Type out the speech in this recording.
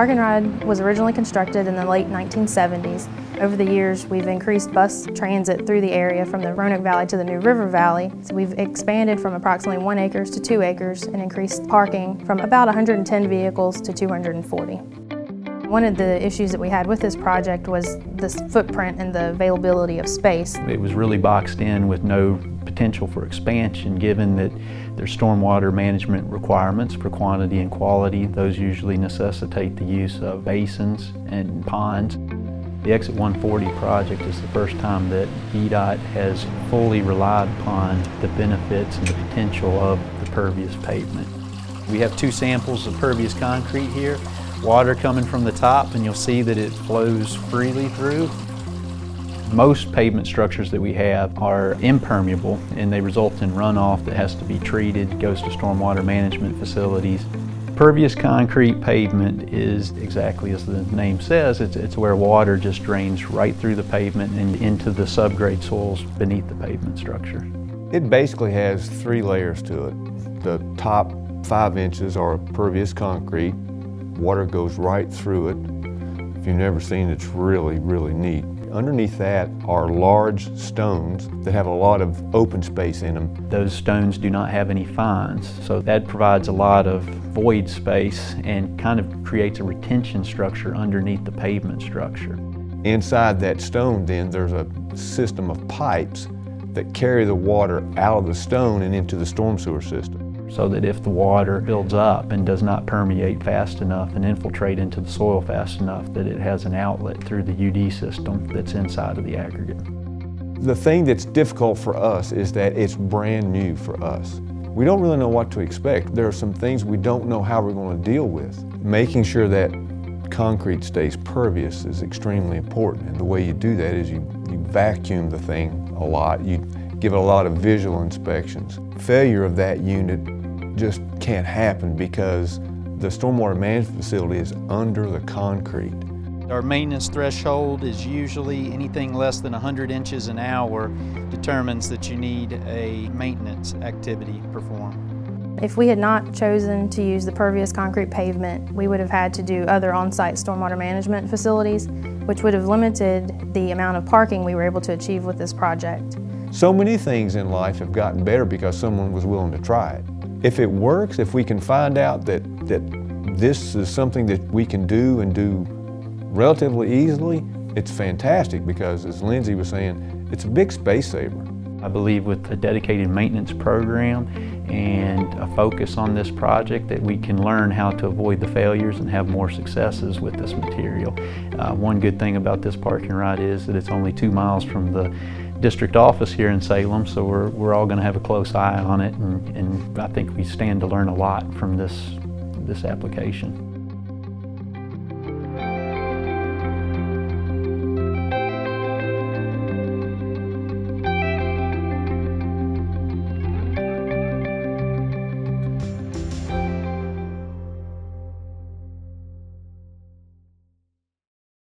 Park and Ride was originally constructed in the late 1970s. Over the years, we've increased bus transit through the area from the Roanoke Valley to the New River Valley. So we've expanded from approximately 1 acre to 2 acres and increased parking from about 110 vehicles to 240. One of the issues that we had with this project was this footprint and the availability of space. It was really boxed in with no potential for expansion, given that there's stormwater management requirements for quantity and quality. Those usually necessitate the use of basins and ponds. The Exit 140 project is the first time that VDOT has fully relied upon the benefits and the potential of the pervious pavement. We have 2 samples of pervious concrete here. Water coming from the top, and you'll see that it flows freely through. Most pavement structures that we have are impermeable, and they result in runoff that has to be treated, goes to stormwater management facilities. Pervious concrete pavement is exactly as the name says. It's where water just drains right through the pavement and into the subgrade soils beneath the pavement structure. It basically has 3 layers to it. The top 5 inches are pervious concrete. Water goes right through it. If you've never seen it, it's really, really neat. Underneath that are large stones that have a lot of open space in them. Those stones do not have any fines, so that provides a lot of void space and kind of creates a retention structure underneath the pavement structure. Inside that stone then there's a system of pipes that carry the water out of the stone and into the storm sewer system. So that if the water builds up and does not permeate fast enough and infiltrate into the soil fast enough, that it has an outlet through the UD system that's inside of the aggregate. The thing that's difficult for us is that it's brand new for us. We don't really know what to expect. There are some things we don't know how we're going to deal with. Making sure that concrete stays pervious is extremely important, and the way you do that is you vacuum the thing a lot. You give it a lot of visual inspections. Failure of that unit just can't happen because the stormwater management facility is under the concrete. Our maintenance threshold is usually anything less than 100 inches an hour determines that you need a maintenance activity performed. If we had not chosen to use the pervious concrete pavement, we would have had to do other on-site stormwater management facilities, which would have limited the amount of parking we were able to achieve with this project. So many things in life have gotten better because someone was willing to try it. If it works, if we can find out that this is something that we can do and do relatively easily, it's fantastic because, as Lindsay was saying, it's a big space saver. I believe with a dedicated maintenance program and a focus on this project that we can learn how to avoid the failures and have more successes with this material. One good thing about this park and ride is that it's only 2 miles from the district office here in Salem, so we're all going to have a close eye on it, and I think we stand to learn a lot from this application.